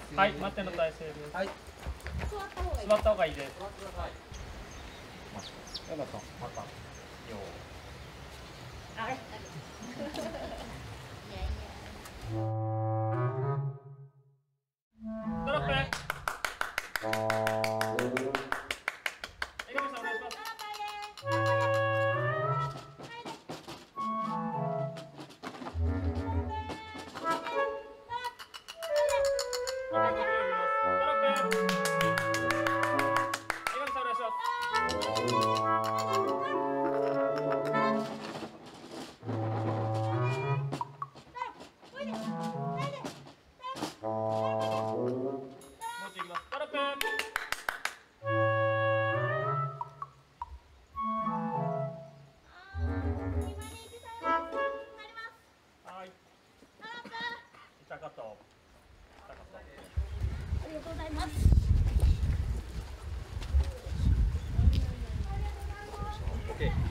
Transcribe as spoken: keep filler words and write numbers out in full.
はい、待っての体勢です。 はい。 座った方がいいです。座ってください。やだと、また。よー。あれ。いやいや。ドロップ。江上さんお願いします。ありがとうございます。オッケー。